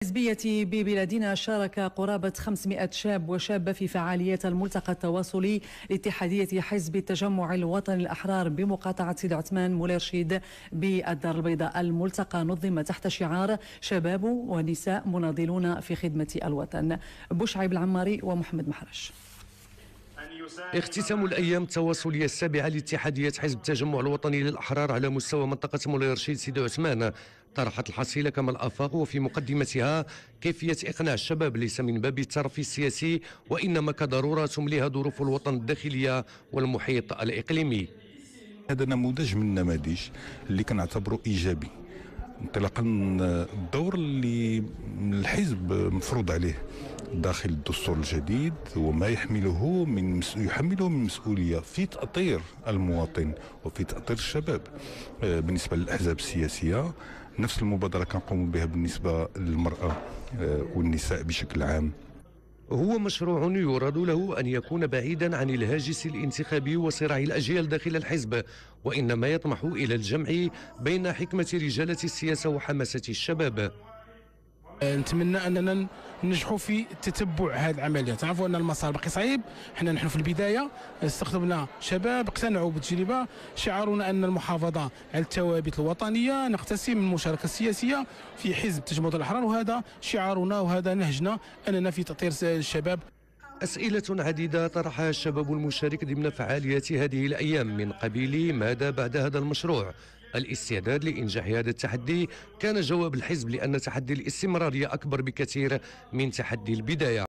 الحزبية ببلادنا شارك قرابة 500 شاب وشابة في فعاليات الملتقى التواصلي لاتحادية حزب التجمع الوطني الأحرار بمقاطعة سيدي عثمان موليرشيد بالدار البيضاء. الملتقى نظم تحت شعار شباب ونساء مناضلون في خدمة الوطن. بوشعيب العماري ومحمد محرش. اختتام الأيام التواصلية السابعة لاتحادية حزب التجمع الوطني للأحرار على مستوى منطقة موليرشيد سيدي عثمان طرحت الحصيلة كما الآفاق، وفي مقدمتها كيفية إقناع الشباب ليس من باب الترفيه السياسي وإنما كضرورة تمليها ظروف الوطن الداخلية والمحيط الإقليمي. هذا نموذج من النماذج اللي كنعتبره إيجابي انطلاقا الدور اللي الحزب مفروض عليه داخل الدستور الجديد وما يحمله من مسؤولية في تأطير المواطن وفي تأطير الشباب. بالنسبة للأحزاب السياسية نفس المبادرة كنقوم بها بالنسبة للمرأة والنساء بشكل عام. هو مشروع يراد له أن يكون بعيدا عن الهاجس الانتخابي وصراع الأجيال داخل الحزب، وإنما يطمح إلى الجمع بين حكمة رجالة السياسة وحماسة الشباب. نتمنى اننا ننجحوا في تتبع هذه العمليات. تعرفوا ان المسار باقي صعيب، نحن في البدايه استخدمنا شباب اقتنعوا بالتجربه، شعارنا ان المحافظه على الثوابت الوطنيه، نقتسم من المشاركه السياسيه في حزب التجمع الأحرار، وهذا شعارنا وهذا نهجنا اننا في تطوير الشباب. أسئلة عديدة طرحها الشباب المشارك ضمن فعاليات هذه الأيام من قبيل ماذا بعد هذا المشروع؟ الاستعداد لإنجاح هذا التحدي كان جواب الحزب، لأن تحدي الاستمرارية أكبر بكثير من تحدي البداية.